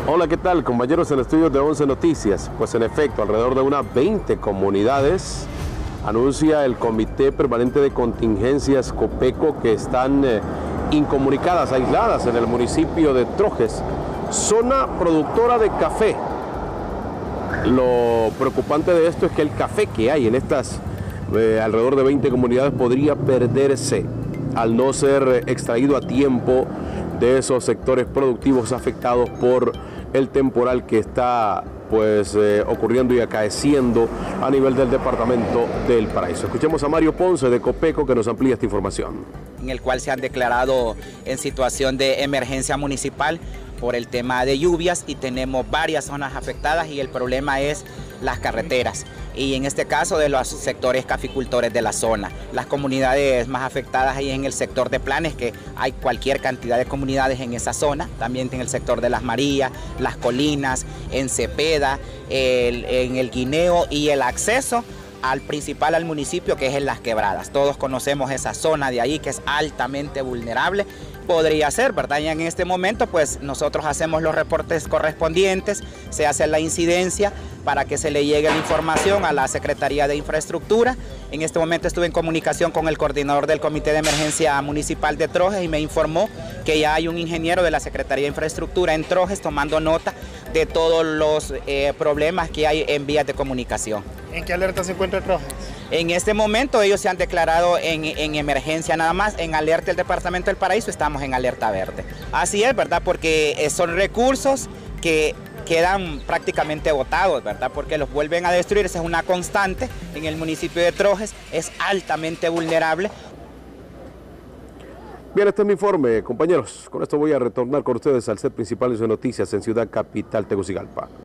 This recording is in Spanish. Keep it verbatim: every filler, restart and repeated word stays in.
Hola, ¿qué tal, compañeros en estudios de once Noticias? Pues en efecto, alrededor de unas veinte comunidades anuncia el Comité Permanente de Contingencias Copeco que están eh, incomunicadas, aisladas en el municipio de Trojes, zona productora de café. Lo preocupante de esto es que el café que hay en estas eh, alrededor de veinte comunidades podría perderse al no ser extraído a tiempo de esos sectores productivos afectados por el temporal que está pues eh, ocurriendo y acaeciendo a nivel del departamento del Paraíso. Escuchemos a Mario Ponce de Copeco que nos amplía esta información. En el cual se han declarado en situación de emergencia municipal por el tema de lluvias y tenemos varias zonas afectadas y el problema es las carreteras y en este caso de los sectores caficultores de la zona. Las comunidades más afectadas ahí en el sector de Planes, que hay cualquier cantidad de comunidades en esa zona, también en el sector de Las Marías, Las Colinas, en Cepeda, el, en el Guineo y el acceso al principal al municipio que es en Las Quebradas. Todos conocemos esa zona de ahí que es altamente vulnerable. Podría ser, ¿verdad? Y en este momento pues nosotros hacemos los reportes correspondientes, se hace la incidencia para que se le llegue la información a la Secretaría de Infraestructura. En este momento estuve en comunicación con el coordinador del Comité de Emergencia Municipal de Trojes y me informó que ya hay un ingeniero de la Secretaría de Infraestructura en Trojes tomando nota de todos los eh, problemas que hay en vías de comunicación. ¿En qué alerta se encuentra Trojes? En este momento ellos se han declarado en, en emergencia nada más, en alerta del Departamento del Paraíso estamos en alerta verde. Así es, ¿verdad? Porque son recursos que quedan prácticamente botados, ¿verdad? Porque los vuelven a destruir, esa es una constante en el municipio de Trojes, es altamente vulnerable. Bien, este es mi informe, compañeros. Con esto voy a retornar con ustedes al set principal de sus noticias en Ciudad Capital, Tegucigalpa.